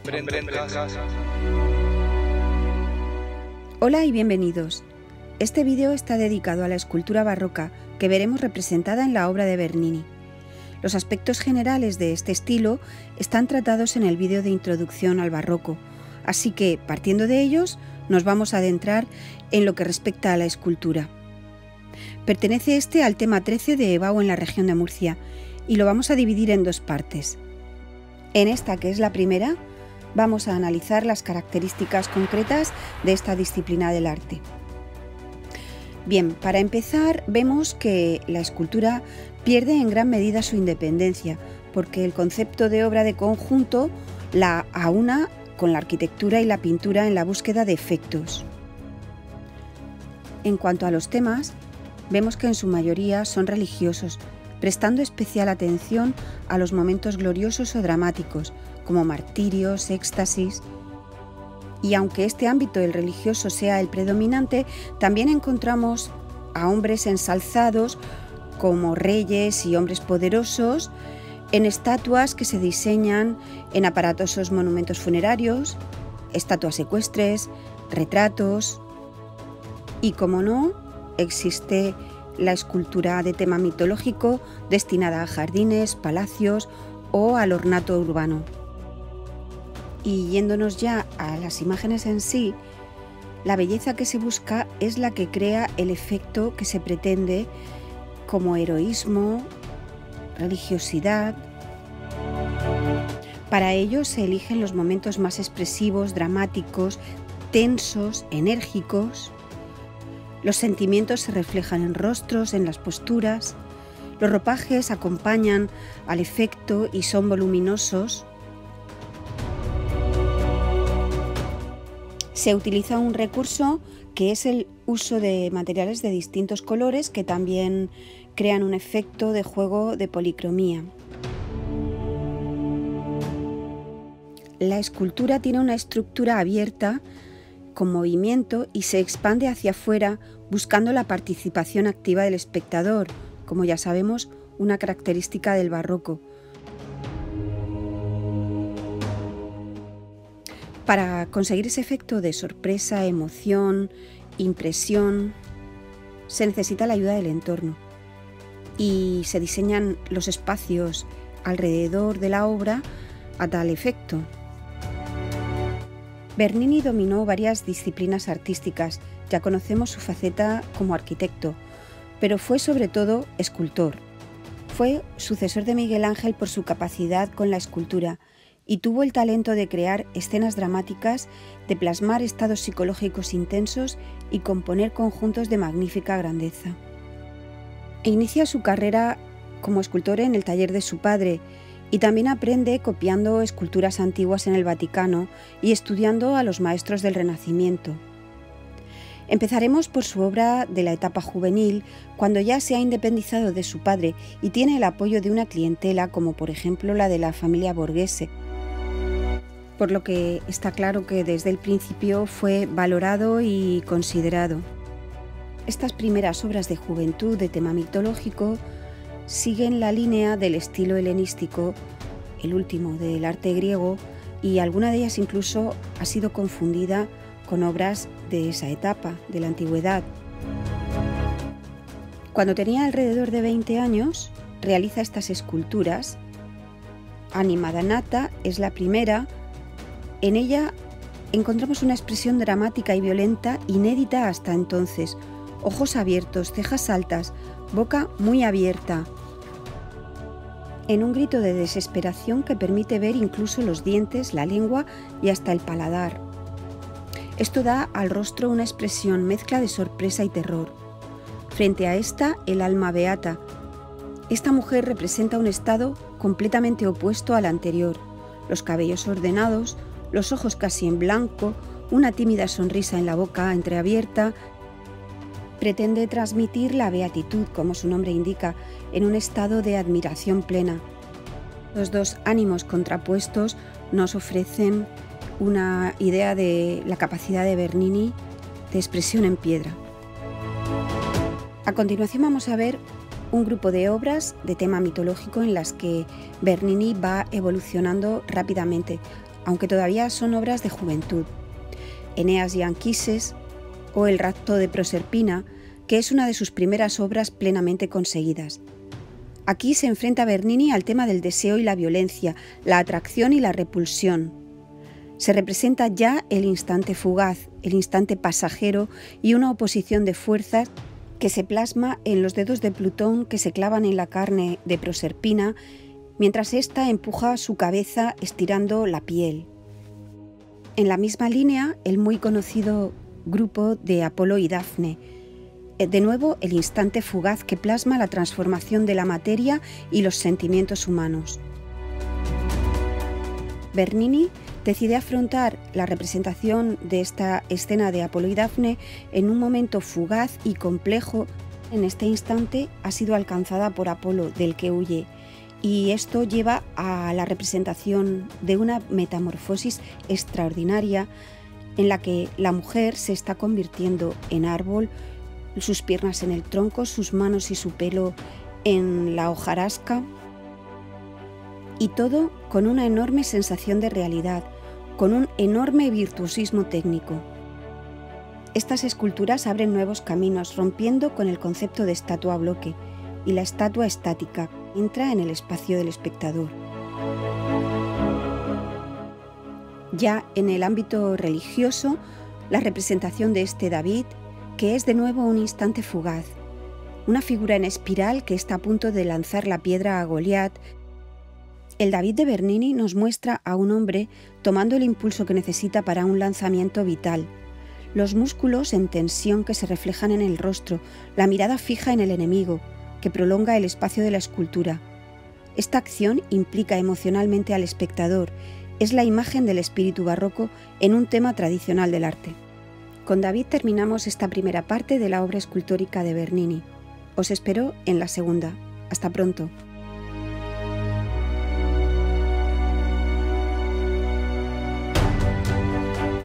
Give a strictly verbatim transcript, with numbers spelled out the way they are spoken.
Hola y bienvenidos. Este vídeo está dedicado a la escultura barroca que veremos representada en la obra de Bernini. Los aspectos generales de este estilo están tratados en el vídeo de introducción al barroco, así que, partiendo de ellos, nos vamos a adentrar en lo que respecta a la escultura. Pertenece este al tema trece de Ebao en la región de Murcia y lo vamos a dividir en dos partes. En esta, que es la primera, vamos a analizar las características concretas de esta disciplina del arte. Bien, para empezar, vemos que la escultura pierde en gran medida su independencia, porque el concepto de obra de conjunto la aúna con la arquitectura y la pintura en la búsqueda de efectos. En cuanto a los temas, vemos que en su mayoría son religiosos, prestando especial atención a los momentos gloriosos o dramáticos, como martirios, éxtasis. Y aunque este ámbito, el religioso, sea el predominante, también encontramos a hombres ensalzados como reyes y hombres poderosos en estatuas que se diseñan en aparatosos monumentos funerarios, estatuas ecuestres, retratos. Y como no, existe la escultura de tema mitológico destinada a jardines, palacios o al ornato urbano. Y yéndonos ya a las imágenes en sí, la belleza que se busca es la que crea el efecto que se pretende, como heroísmo, religiosidad. Para ello se eligen los momentos más expresivos, dramáticos, tensos, enérgicos. Los sentimientos se reflejan en rostros, en las posturas. Los ropajes acompañan al efecto y son voluminosos. Se utiliza un recurso que es el uso de materiales de distintos colores que también crean un efecto de juego de policromía. La escultura tiene una estructura abierta con movimiento y se expande hacia afuera buscando la participación activa del espectador, como ya sabemos, una característica del barroco. Para conseguir ese efecto de sorpresa, emoción, impresión, se necesita la ayuda del entorno y se diseñan los espacios alrededor de la obra a tal efecto. Bernini dominó varias disciplinas artísticas, ya conocemos su faceta como arquitecto, pero fue sobre todo escultor. Fue sucesor de Miguel Ángel por su capacidad con la escultura y tuvo el talento de crear escenas dramáticas, de plasmar estados psicológicos intensos y componer conjuntos de magnífica grandeza. E inicia su carrera como escultor en el taller de su padre, y también aprende copiando esculturas antiguas en el Vaticano y estudiando a los maestros del Renacimiento. Empezaremos por su obra de la etapa juvenil, cuando ya se ha independizado de su padre y tiene el apoyo de una clientela como por ejemplo la de la familia Borghese, por lo que está claro que desde el principio fue valorado y considerado. Estas primeras obras de juventud de tema mitológico siguen la línea del estilo helenístico, el último del arte griego, y alguna de ellas incluso ha sido confundida con obras de esa etapa, de la antigüedad. Cuando tenía alrededor de veinte años, realiza estas esculturas. Anima Damnata es la primera. En ella encontramos una expresión dramática y violenta inédita hasta entonces. Ojos abiertos, cejas altas, boca muy abierta, en un grito de desesperación que permite ver incluso los dientes, la lengua y hasta el paladar. Esto da al rostro una expresión mezcla de sorpresa y terror. Frente a esta, el alma beata. Esta mujer representa un estado completamente opuesto al anterior. Los cabellos ordenados, los ojos casi en blanco, una tímida sonrisa en la boca entreabierta. Pretende transmitir la beatitud, como su nombre indica, en un estado de admiración plena. Los dos ánimos contrapuestos nos ofrecen una idea de la capacidad de Bernini de expresión en piedra. A continuación vamos a ver un grupo de obras de tema mitológico en las que Bernini va evolucionando rápidamente, aunque todavía son obras de juventud. Eneas y Anquises o El rapto de Proserpina, que es una de sus primeras obras plenamente conseguidas. Aquí se enfrenta Bernini al tema del deseo y la violencia, la atracción y la repulsión. Se representa ya el instante fugaz, el instante pasajero y una oposición de fuerzas que se plasma en los dedos de Plutón que se clavan en la carne de Proserpina, mientras ésta empuja su cabeza estirando la piel. En la misma línea, el muy conocido grupo de Apolo y Dafne. De nuevo, el instante fugaz que plasma la transformación de la materia y los sentimientos humanos. Bernini decide afrontar la representación de esta escena de Apolo y Dafne en un momento fugaz y complejo. En este instante ha sido alcanzada por Apolo, del que huye, y esto lleva a la representación de una metamorfosis extraordinaria en la que la mujer se está convirtiendo en árbol, sus piernas en el tronco, sus manos y su pelo en la hojarasca, y todo con una enorme sensación de realidad, con un enorme virtuosismo técnico. Estas esculturas abren nuevos caminos, rompiendo con el concepto de estatua a bloque, y la estatua estática entra en el espacio del espectador. Ya en el ámbito religioso, la representación de este David, que es de nuevo un instante fugaz, una figura en espiral que está a punto de lanzar la piedra a Goliat. El David de Bernini nos muestra a un hombre tomando el impulso que necesita para un lanzamiento vital, los músculos en tensión que se reflejan en el rostro, la mirada fija en el enemigo, que prolonga el espacio de la escultura. Esta acción implica emocionalmente al espectador, es la imagen del espíritu barroco en un tema tradicional del arte. Con David terminamos esta primera parte de la obra escultórica de Bernini. Os espero en la segunda. Hasta pronto.